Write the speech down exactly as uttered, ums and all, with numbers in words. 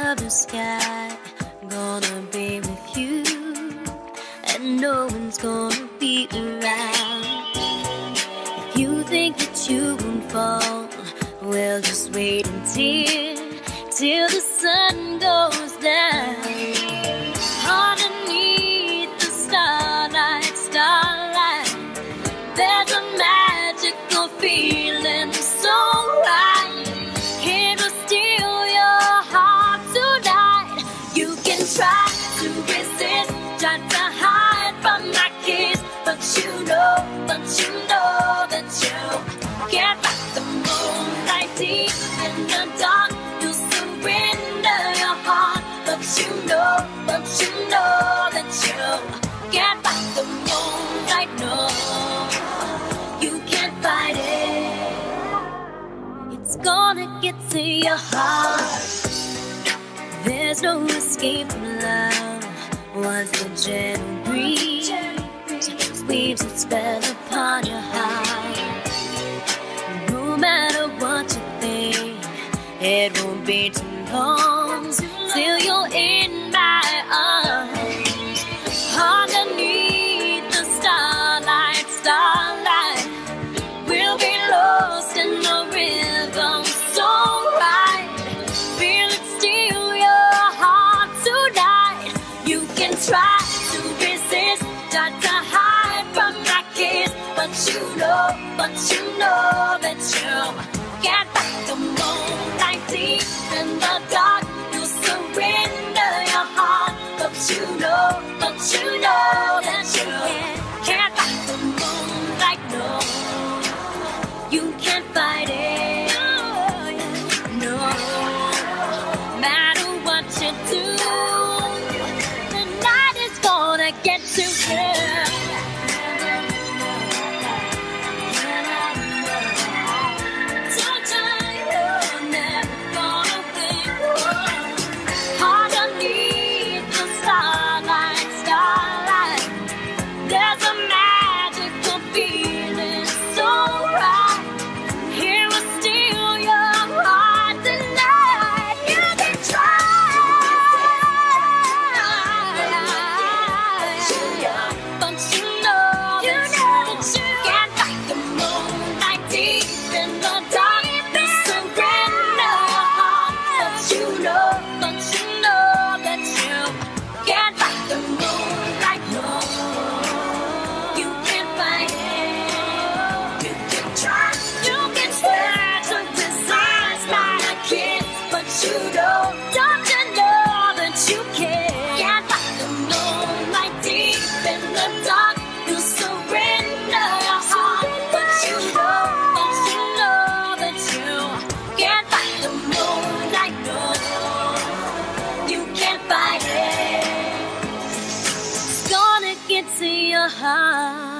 of the sky, gonna be with you, and no one's gonna be around. If you think that you won't fall, well, just wait until, till the sun goes down. Underneath the starlight, starlight, there's a magical feeling so right. It will steal your heart tonight. You can try to resist, try to hide from my kiss, but you know, but you know that you can't fight the moonlight. Deep in the dark, you surrender your heart, but you know, but you know that you can't fight the moonlight. No, you can't fight it. It's gonna get to your heart. There's no escape from love once the gentle breeze weaves its spell upon your heart. No matter what you think, it won't be too long till you're in my arms. Underneath the starlight, starlight, we'll be lost in the rhythm so right. Feel it steal your heart tonight. You can try to resist, try to hide from my kiss, but you know, but you know that you can't fight the moonlight. Deep in the dark, you surrender your heart, but you know, but you know that you can't fight the moonlight. No, you can't fight it. No, matter what you do, the night is gonna get you here. To your heart.